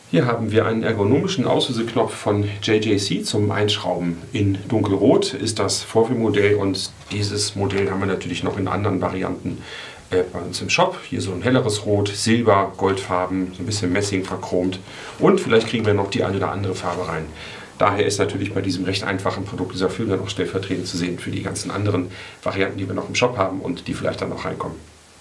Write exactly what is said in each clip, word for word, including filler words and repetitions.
Hier haben wir einen ergonomischen Auslöseknopf von J J C zum Einschrauben. In dunkelrot ist das Vorführmodell und dieses Modell haben wir natürlich noch in anderen Varianten äh, bei uns im Shop. Hier so ein helleres Rot, Silber, Goldfarben, so ein bisschen Messing verchromt und vielleicht kriegen wir noch die eine oder andere Farbe rein. Daher ist natürlich bei diesem recht einfachen Produkt dieser Film dann auch stellvertretend zu sehen für die ganzen anderen Varianten, die wir noch im Shop haben und die vielleicht dann noch reinkommen.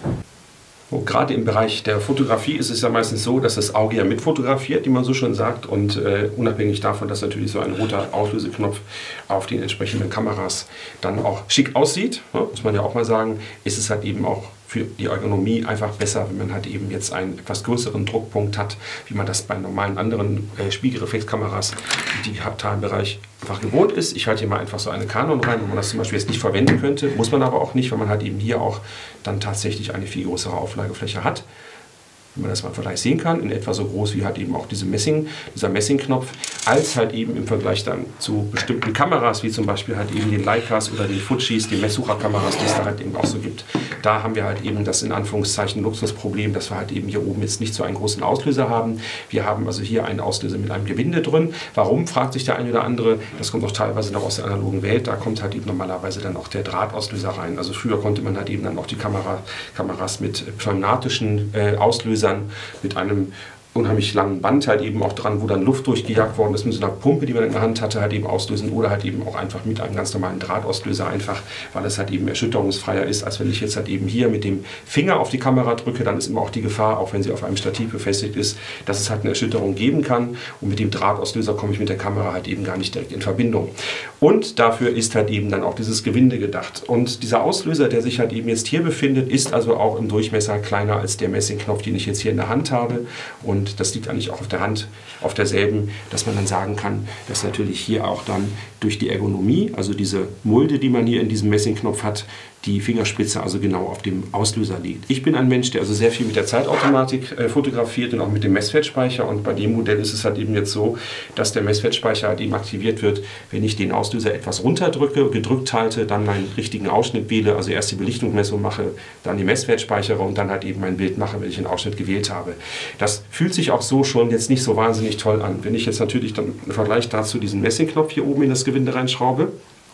Und gerade im Bereich der Fotografie ist es ja meistens so, dass das Auge ja mitfotografiert, wie man so schön sagt. Und äh, unabhängig davon, dass natürlich so ein roter Auslöseknopf auf den entsprechenden Kameras dann auch schick aussieht, ja, muss man ja auch mal sagen, ist es halt eben auch für die Ergonomie einfach besser, wenn man halt eben jetzt einen etwas größeren Druckpunkt hat, wie man das bei normalen anderen äh, Spiegelreflexkameras im digitalen Bereich einfach gewohnt ist. Ich halte hier mal einfach so eine Canon rein, wo man das zum Beispiel jetzt nicht verwenden könnte, muss man aber auch nicht, weil man halt eben hier auch dann tatsächlich eine viel größere Auflagefläche hat. Wenn man das mal im Vergleich sehen kann, in etwa so groß wie halt eben auch diese Messing, dieser Messingknopf, als halt eben im Vergleich dann zu bestimmten Kameras, wie zum Beispiel halt eben den Leicas oder den Fujis, den Messsucherkameras, die es da halt eben auch so gibt. Da haben wir halt eben das in Anführungszeichen Luxusproblem, dass wir halt eben hier oben jetzt nicht so einen großen Auslöser haben. Wir haben also hier einen Auslöser mit einem Gewinde drin. Warum, fragt sich der eine oder andere. Das kommt auch teilweise noch aus der analogen Welt. Da kommt halt eben normalerweise dann auch der Drahtauslöser rein. Also früher konnte man halt eben dann auch die Kamera, Kameras mit pneumatischen äh, Auslösern mit einem unheimlich langen Band halt eben auch dran, wo dann Luft durchgejagt worden ist, mit so einer Pumpe, die man in der Hand hatte, halt eben auslösen oder halt eben auch einfach mit einem ganz normalen Drahtauslöser einfach, weil es halt eben erschütterungsfreier ist, als wenn ich jetzt halt eben hier mit dem Finger auf die Kamera drücke, dann ist immer auch die Gefahr, auch wenn sie auf einem Stativ befestigt ist, dass es halt eine Erschütterung geben kann und mit dem Drahtauslöser komme ich mit der Kamera halt eben gar nicht direkt in Verbindung. Und dafür ist halt eben dann auch dieses Gewinde gedacht. Und dieser Auslöser, der sich halt eben jetzt hier befindet, ist also auch im Durchmesser kleiner als der Messingknopf, den ich jetzt hier in der Hand habe. Und das liegt eigentlich auch auf der Hand, auf derselben, dass man dann sagen kann, dass natürlich hier auch dann durch die Ergonomie, also diese Mulde, die man hier in diesem Messingknopf hat, die Fingerspitze also genau auf dem Auslöser liegt. Ich bin ein Mensch, der also sehr viel mit der Zeitautomatik äh, fotografiert und auch mit dem Messwertspeicher, und bei dem Modell ist es halt eben jetzt so, dass der Messwertspeicher halt eben aktiviert wird, wenn ich den Auslöser etwas runterdrücke, gedrückt halte, dann meinen richtigen Ausschnitt wähle, also erst die Belichtungsmessung mache, dann die Messwert speichere und dann halt eben mein Bild mache, wenn ich den Ausschnitt gewählt habe. Das fühlt sich auch so schon jetzt nicht so wahnsinnig toll an. Wenn ich jetzt natürlich dann im Vergleich dazu diesen Messingknopf hier oben in das Gewinde reinschraube,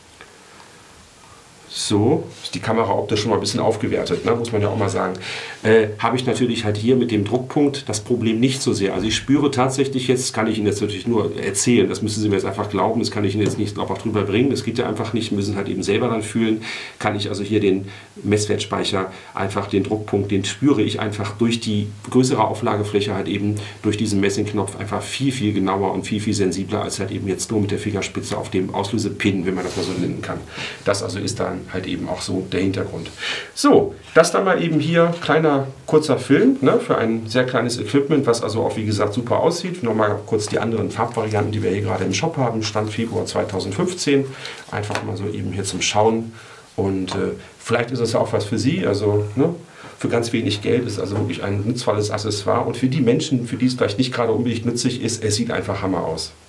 so ist die Kamera optisch schon mal ein bisschen aufgewertet, ne? Muss man ja auch mal sagen. Äh, habe ich natürlich halt hier mit dem Druckpunkt das Problem nicht so sehr. Also ich spüre tatsächlich jetzt, kann ich Ihnen jetzt natürlich nur erzählen, das müssen Sie mir jetzt einfach glauben, das kann ich Ihnen jetzt nicht auch drüber bringen, das geht ja einfach nicht, müssen halt eben selber dann fühlen, kann ich also hier den Messwertspeicher, einfach den Druckpunkt, den spüre ich einfach durch die größere Auflagefläche halt eben durch diesen Messingknopf einfach viel, viel genauer und viel, viel sensibler als halt eben jetzt nur mit der Fingerspitze auf dem Auslösepin, wenn man das mal so nennen kann. Das also ist dann halt eben auch so der Hintergrund. So, das dann mal eben hier, kleiner, kurzer Film, ne, für ein sehr kleines Equipment, was also auch wie gesagt super aussieht. Nochmal kurz die anderen Farbvarianten, die wir hier gerade im Shop haben, Stand Februar zweitausendfünfzehn. Einfach mal so eben hier zum Schauen. Und äh, vielleicht ist es ja auch was für Sie, also ne, für ganz wenig Geld ist also wirklich ein nutzvolles Accessoire. Und für die Menschen, für die es vielleicht nicht gerade unbedingt nützlich ist, es sieht einfach Hammer aus.